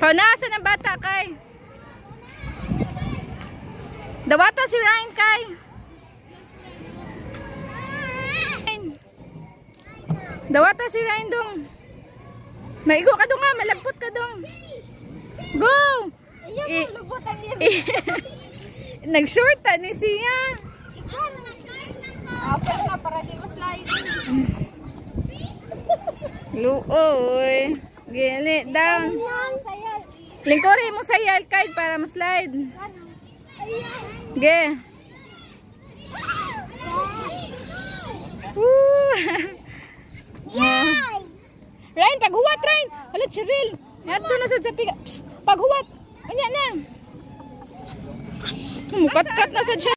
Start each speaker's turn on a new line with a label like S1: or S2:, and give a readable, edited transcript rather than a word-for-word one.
S1: Paunasan ang bata kay. Dawata si Ryan kay. Dawata si Ryan dong. Maigo ka dong nga, malagpot ka dong. Go! Nag-short ni siya.
S2: Apa na para di mo slide.
S1: Luoy. Gili down. Lingkori mo sayal kay para ma-slide. Ge. Ryan, paghuwat Ryan. Hala, Cheryl. Nato na sa piga. Paghuwat. Anya na. Kat-kat na sa